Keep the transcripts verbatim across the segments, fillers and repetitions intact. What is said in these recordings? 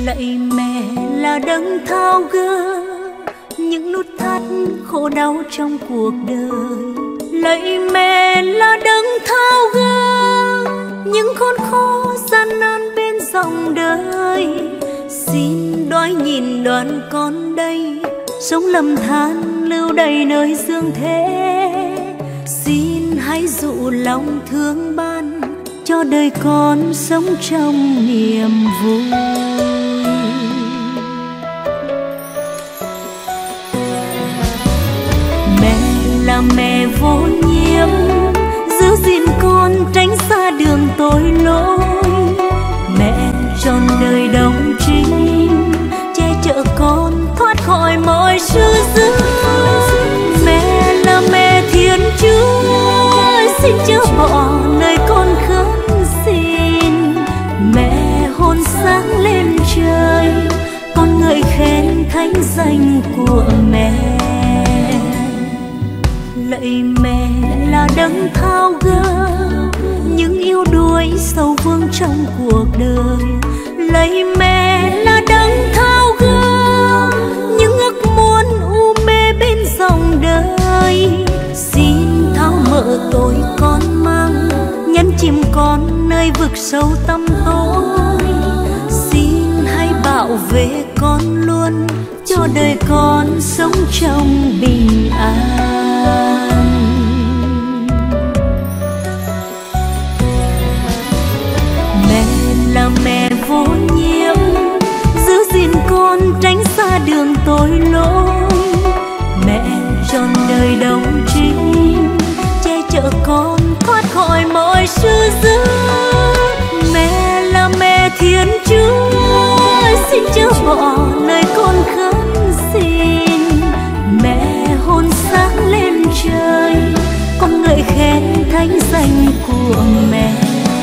Lạy mẹ là đấng tháo gỡ những nút thắt khổ đau trong cuộc đời. Lạy mẹ là đấng tháo gỡ những khốn khó gian nan bên dòng đời. Xin đói nhìn đoàn con đây, sống lầm than lưu đầy nơi dương thế. Xin hãy dụ lòng thương ban cho đời con sống trong niềm vui. Mẹ là mẹ vô nhiễm, giữ gìn con tránh xa đường tội lỗi. Mẹ trọn đời đồng trinh, che chở con thoát khỏi mọi sự dữ. Mẹ là mẹ Thiên Chúa, xin chớ bỏ lời con khấn xin. Mẹ hồn sáng lên trời, con ngợi khen thánh danh của mẹ. Lạy mẹ là đấng tháo gỡ những yếu đuối sâu vương trong cuộc đời. Lạy mẹ là đấng tháo gỡ những ước muốn u mê bên dòng đời. Xin tháo mở tội con mang, nhấn chìm con nơi vực sâu tăm tối. Xin hãy bảo vệ con luôn, cho đời con sống trong bình an. Mẹ là mẹ vô nhiễm, giữ gìn con tránh xa đường tội lỗi. Mẹ trọn đời đồng trinh, che chở con thoát khỏi mọi sự dữ. Mẹ là mẹ Thiên Chúa, xin chớ bỏ lời con khấn xin. Mẹ hồn sáng lên trời, con ngợi khen thánh danh của mẹ.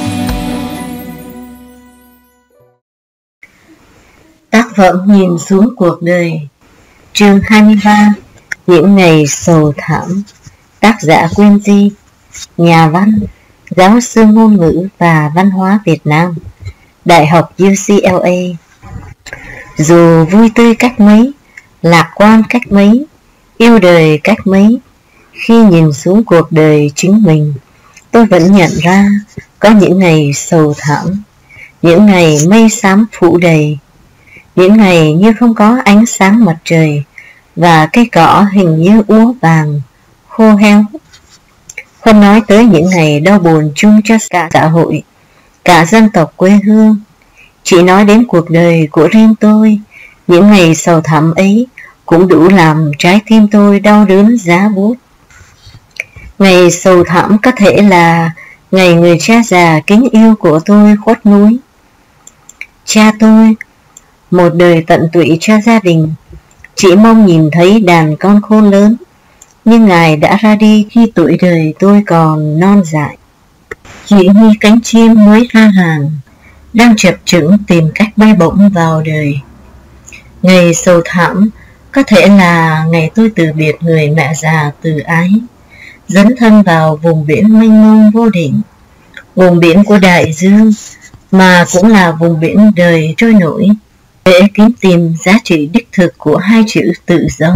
Tác phẩm Nhìn xuống cuộc đời, chương hai mươi ba, Những ngày sầu thảm. Tác giả Quyên Di, nhà văn, giáo sư ngôn ngữ và văn hóa Việt Nam, Đại học u xê lờ a. Dù vui tươi cách mấy, lạc quan cách mấy, yêu đời cách mấy, khi nhìn xuống cuộc đời chính mình, tôi vẫn nhận ra có những ngày sầu thảm, những ngày mây xám phủ đầy, những ngày như không có ánh sáng mặt trời và cây cỏ hình như úa vàng, khô heo. Không nói tới những ngày đau buồn chung cho cả xã hội, cả dân tộc quê hương, chỉ nói đến cuộc đời của riêng tôi, những ngày sầu thảm ấy cũng đủ làm trái tim tôi đau đớn giá buốt. Ngày sầu thảm có thể là ngày người cha già kính yêu của tôi khuất núi. Cha tôi, một đời tận tụy cho gia đình, chỉ mong nhìn thấy đàn con khôn lớn, nhưng Ngài đã ra đi khi tuổi đời tôi còn non dại. Chỉ như cánh chim mới ra hàng, đang chập chững tìm cách bay bổng vào đời. Ngày sầu thảm có thể là ngày tôi từ biệt người mẹ già từ ái, dấn thân vào vùng biển mênh mông vô định, vùng biển của đại dương, mà cũng là vùng biển đời trôi nổi, để kiếm tìm giá trị đích thực của hai chữ tự do.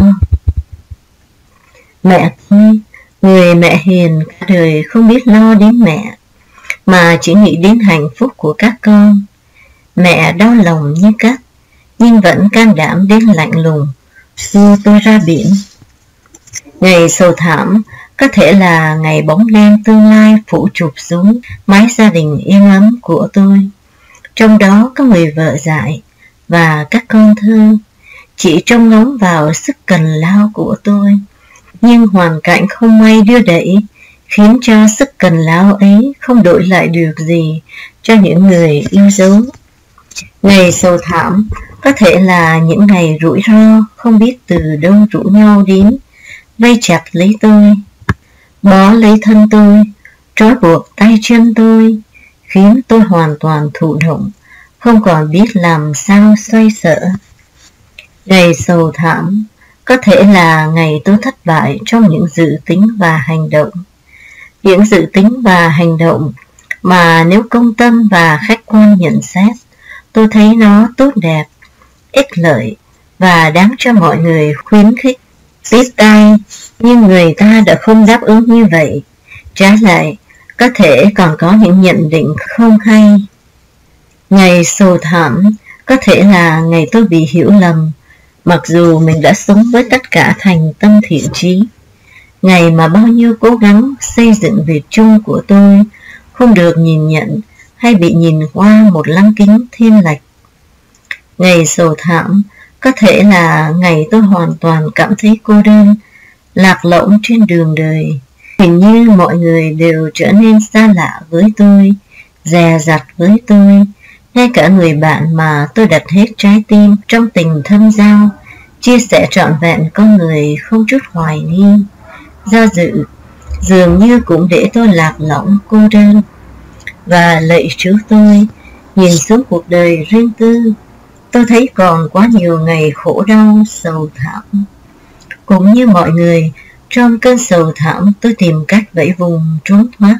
Mẹ tôi, người mẹ hiền cả đời không biết lo đến mẹ, mà chỉ nghĩ đến hạnh phúc của các con. Mẹ đau lòng như cắt, nhưng vẫn can đảm đến lạnh lùng xua tôi ra biển. Ngày sầu thảm có thể là ngày bóng đen tương lai phủ chụp xuống mái gia đình yên ấm của tôi. Trong đó có người vợ dại và các con thơ, chỉ trông ngóng vào sức cần lao của tôi. Nhưng hoàn cảnh không may đưa đẩy, khiến cho sức cần lao ấy không đổi lại được gì cho những người yêu dấu. Ngày sầu thảm có thể là những ngày rủi ro không biết từ đâu rủ nhau đến, vây chặt lấy tôi, bó lấy thân tôi, trói buộc tay chân tôi, khiến tôi hoàn toàn thụ động, không còn biết làm sao xoay sở. Ngày sầu thảm có thể là ngày tôi thất bại trong những dự tính và hành động. Những dự tính và hành động mà nếu công tâm và khách quan nhận xét, tôi thấy nó tốt đẹp, ích lợi và đáng cho mọi người khuyến khích. Tiếc tai, nhưng người ta đã không đáp ứng như vậy. Trái lại, có thể còn có những nhận định không hay. Ngày sầu thảm có thể là ngày tôi bị hiểu lầm, mặc dù mình đã sống với tất cả thành tâm thiện chí. Ngày mà bao nhiêu cố gắng xây dựng việc chung của tôi không được nhìn nhận hay bị nhìn qua một lăng kính thiên lệch. Ngày sầu thảm có thể là ngày tôi hoàn toàn cảm thấy cô đơn, lạc lõng trên đường đời. Hình như mọi người đều trở nên xa lạ với tôi, dè dặt với tôi. Ngay cả người bạn mà tôi đặt hết trái tim trong tình thâm giao, chia sẻ trọn vẹn con người không chút hoài nghi, do dự, dường như cũng để tôi lạc lõng cô đơn. Và lạy Chúa tôi, nhìn xuống cuộc đời riêng tư, tôi thấy còn quá nhiều ngày khổ đau, sầu thảm. Cũng như mọi người, trong cơn sầu thảm tôi tìm cách vẫy vùng trốn thoát.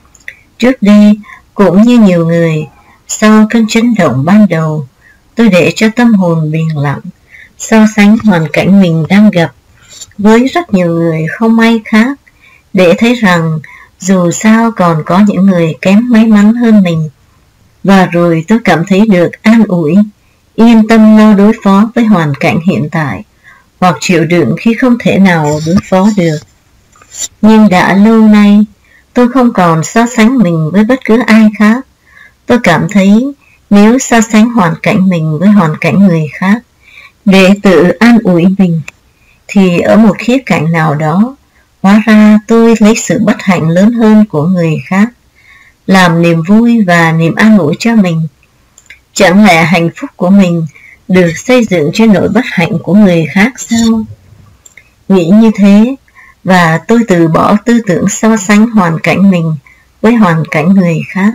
Trước đây, cũng như nhiều người, sau cơn chấn động ban đầu, tôi để cho tâm hồn bình lặng, so sánh hoàn cảnh mình đang gặp với rất nhiều người không may khác, để thấy rằng dù sao còn có những người kém may mắn hơn mình. Và rồi tôi cảm thấy được an ủi, yên tâm lo đối phó với hoàn cảnh hiện tại, hoặc chịu đựng khi không thể nào đối phó được. Nhưng đã lâu nay, tôi không còn so sánh mình với bất cứ ai khác. Tôi cảm thấy nếu so sánh hoàn cảnh mình với hoàn cảnh người khác để tự an ủi mình, thì ở một khía cạnh nào đó, hóa ra tôi lấy sự bất hạnh lớn hơn của người khác, làm niềm vui và niềm an ủi cho mình. Chẳng lẽ hạnh phúc của mình được xây dựng trên nỗi bất hạnh của người khác sao? Nghĩ như thế, và tôi từ bỏ tư tưởng so sánh hoàn cảnh mình với hoàn cảnh người khác.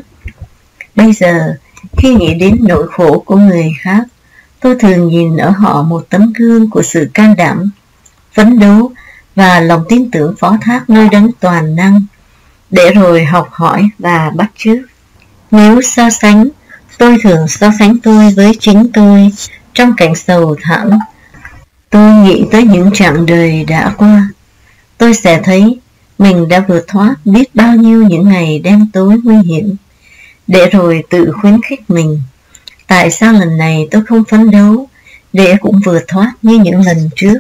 Bây giờ, khi nghĩ đến nỗi khổ của người khác, tôi thường nhìn ở họ một tấm gương của sự can đảm, phấn đấu và lòng tin tưởng phó thác nơi đấng toàn năng, để rồi học hỏi và bắt chước. Nếu so sánh, tôi thường so sánh tôi với chính tôi trong cảnh sầu thảm. Tôi nghĩ tới những chặng đời đã qua. Tôi sẽ thấy mình đã vượt thoát biết bao nhiêu những ngày đen tối nguy hiểm, để rồi tự khuyến khích mình. Tại sao lần này tôi không phấn đấu để cũng vượt thoát như những lần trước?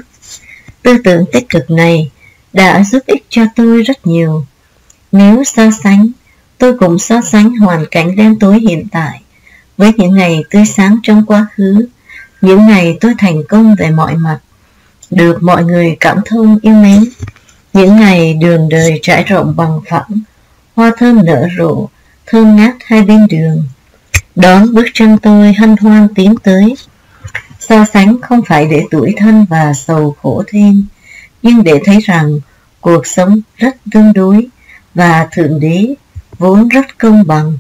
Tư tưởng tích cực này đã giúp ích cho tôi rất nhiều. Nếu so sánh, tôi cũng so sánh hoàn cảnh đen tối hiện tại với những ngày tươi sáng trong quá khứ, những ngày tôi thành công về mọi mặt, được mọi người cảm thông yêu mến, những ngày đường đời trải rộng bằng phẳng, hoa thơm nở rộ, thơm ngát hai bên đường, đón bước chân tôi hân hoan tiến tới. So sánh không phải để tủi thân và sầu khổ thêm, nhưng để thấy rằng cuộc sống rất tương đối và Thượng Đế vốn rất công bằng.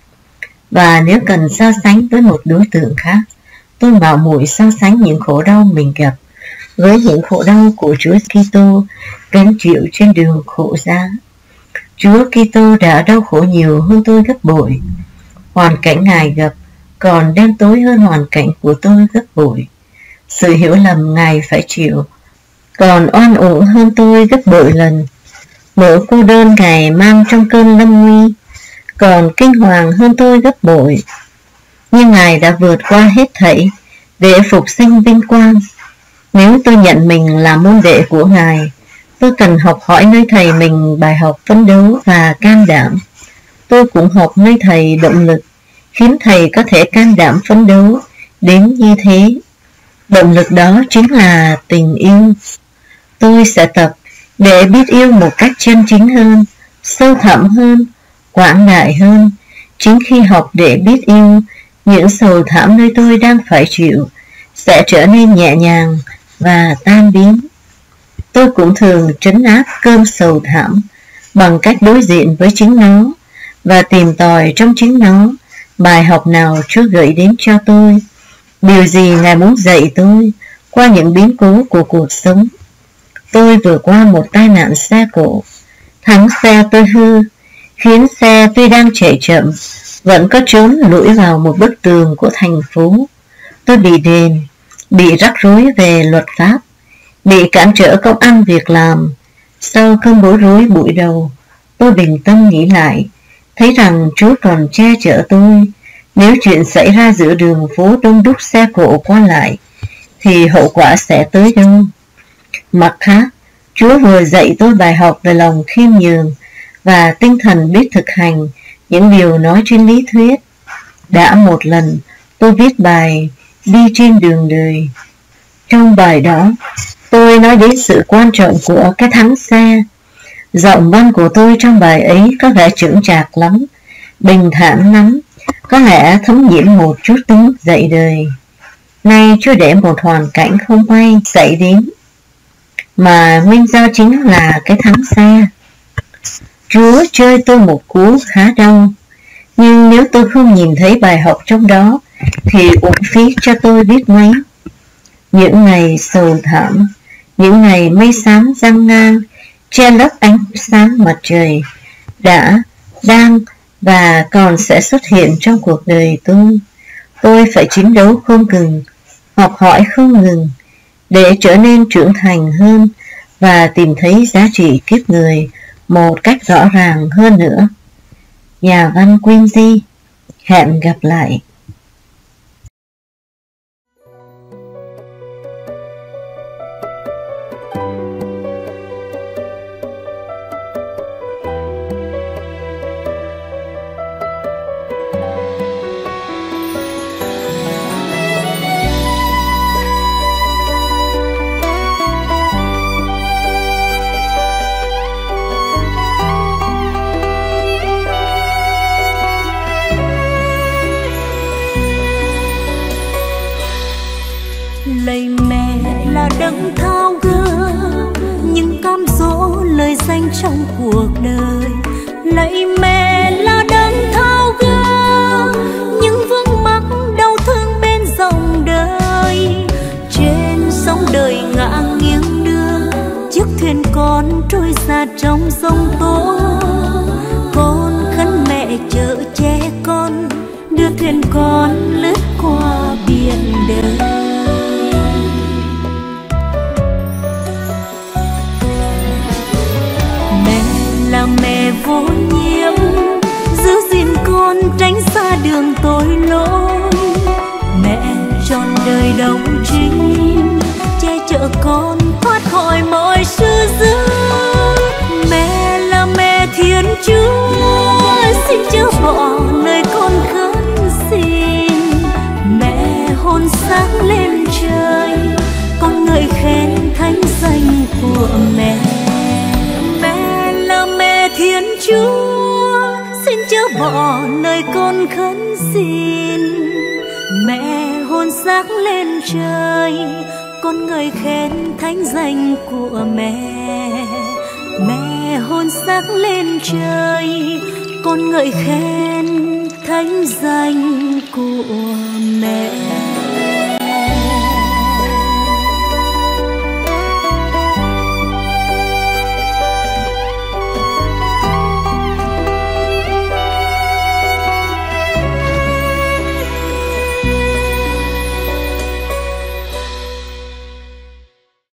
Và nếu cần so sánh với một đối tượng khác, tôi mạo muội so sánh những khổ đau mình gặp với những khổ đau của Chúa Kitô gánh chịu trên đường khổ giá. Chúa Kitô đã đau khổ nhiều hơn tôi gấp bội. Hoàn cảnh Ngài gặp còn đen tối hơn hoàn cảnh của tôi gấp bội. Sự hiểu lầm Ngài phải chịu còn oan uổng hơn tôi gấp bội lần. Nỗi cô đơn Ngài mang trong cơn lâm nguy còn kinh hoàng hơn tôi gấp bội. Nhưng Ngài đã vượt qua hết thảy để phục sinh vinh quang. Nếu tôi nhận mình là môn đệ của Ngài, tôi cần học hỏi nơi Thầy mình bài học phấn đấu và can đảm. Tôi cũng học nơi Thầy động lực, khiến Thầy có thể can đảm phấn đấu đến như thế. Động lực đó chính là tình yêu. Tôi sẽ tập để biết yêu một cách chân chính hơn, sâu thẳm hơn, quảng đại hơn. Chính khi học để biết yêu, những sầu thảm nơi tôi đang phải chịu sẽ trở nên nhẹ nhàng và tan biến. Tôi cũng thường trấn áp cơn sầu thảm bằng cách đối diện với chính nó và tìm tòi trong chính nó bài học nào Chúa gửi đến cho tôi, điều gì Ngài muốn dạy tôi qua những biến cố của cuộc sống. Tôi vừa qua một tai nạn xe cộ. Thắng xe tôi hư, khiến xe tuy đang chạy chậm vẫn có trốn lủi vào một bức tường của thành phố. Tôi bị đền, bị rắc rối về luật pháp, bị cản trở công ăn việc làm. Sau cơn bối rối bụi đầu, tôi bình tâm nghĩ lại, thấy rằng Chúa còn che chở tôi. Nếu chuyện xảy ra giữa đường phố đông đúc xe cộ qua lại, thì hậu quả sẽ tới đâu? Mặt khác, Chúa vừa dạy tôi bài học về lòng khiêm nhường và tinh thần biết thực hành những điều nói trên lý thuyết. Đã một lần, tôi viết bài Đi trên đường đời. Trong bài đó, tôi nói đến sự quan trọng của cái thắng xe. Giọng văn của tôi trong bài ấy có vẻ chững chạc lắm, bình thản lắm, có lẽ thấm nhiễm một chút tính dạy đời. Nay Chúa để một hoàn cảnh không may xảy đến, mà nguyên do chính là cái thắng xe. Chúa chơi tôi một cú khá đau, nhưng nếu tôi không nhìn thấy bài học trong đó, thì uổng phí cho tôi biết mấy. Những ngày sầu thảm, những ngày mây xám giăng ngang, che lấp ánh sáng mặt trời, đã, đang và còn sẽ xuất hiện trong cuộc đời tôi. Tôi phải chiến đấu không ngừng, học hỏi không ngừng, để trở nên trưởng thành hơn và tìm thấy giá trị kiếp người một cách rõ ràng hơn nữa. Nhà văn Quincy. Hẹn gặp lại. Lạy mẹ là đấng thao gỡ những cám dỗ lời danh trong cuộc đời. Lạy mẹ là đấng thao gỡ những vướng mắc đau thương bên dòng đời. Trên sóng đời ngã nghiêng đưa, chiếc thuyền con trôi ra trong giông tố. Con khấn mẹ chở che con, đưa thuyền con lướt qua biển đời. Là mẹ vô nhiễm, giữ gìn con tránh xa đường tội lỗi. Mẹ trọn đời đồng trinh, che chở con thoát khỏi mọi sự dữ. Mẹ là mẹ Thiên Chúa, xin chớ bỏ lời con khấn xin. Mẹ hồn sáng lên trời, con ngợi khen thánh danh của mẹ. Thiên Chúa, xin chớ bỏ lời con khấn xin. Mẹ hồn sáng lên trời, con ngợi khen thánh danh của mẹ. Mẹ hồn sáng lên trời, con ngợi khen thánh danh của mẹ.